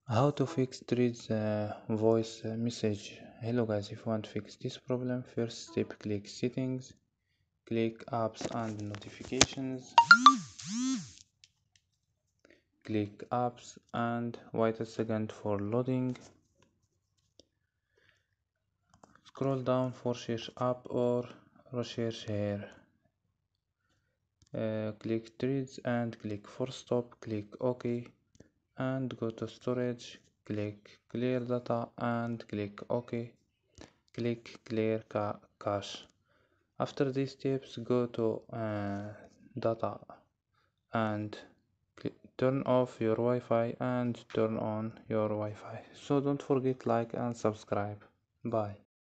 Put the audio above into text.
How to fix Threads voice message. Hello guys, if you want to fix this problem, first step click settings, click apps and notifications, click apps and wait a second for loading. Scroll down for search app or research here. Click Threads and click force stop, click OK and go to storage, click clear data and click OK, click clear cache. After these steps, go to data and turn off your Wi-Fi and turn on your Wi-Fi. So don't forget like and subscribe. Bye.